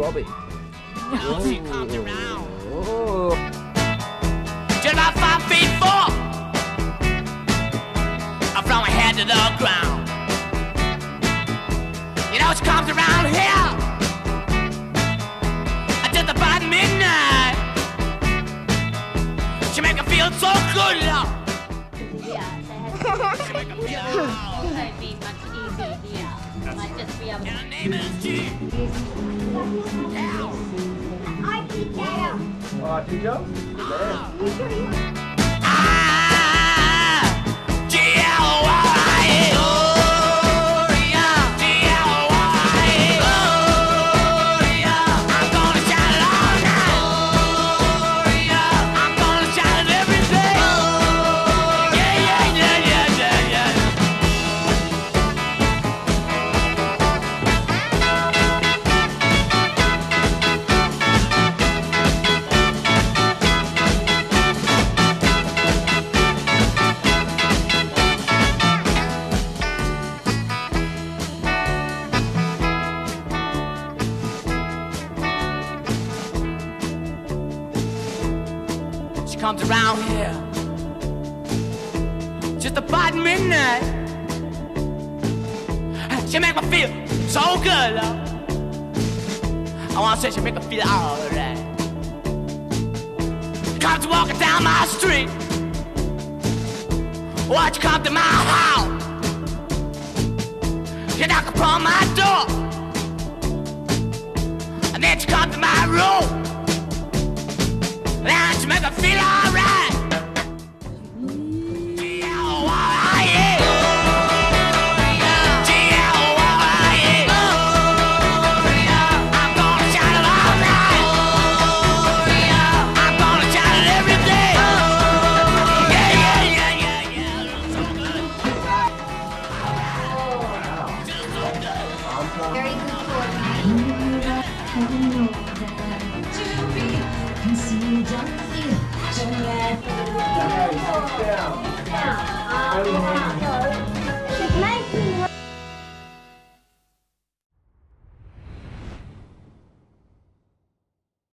Robbie. Now she comes around. Oh. Just about 5'4", from her head to the ground. You know she comes around here just about midnight. She make her feel so good, love. She make her feel and her name is G. Oh, teacher? Comes around here just about midnight. She make me feel so good, love. I wanna say she make me feel alright. Comes walking down my street. Watch you come to my house. You knock upon my door, and then she come to my room. Now she make her feel alright. I'm gonna shout it all night. I'm gonna shout it every day. Yeah, yeah, yeah, yeah, yeah. So good. Just so good. Very good for me.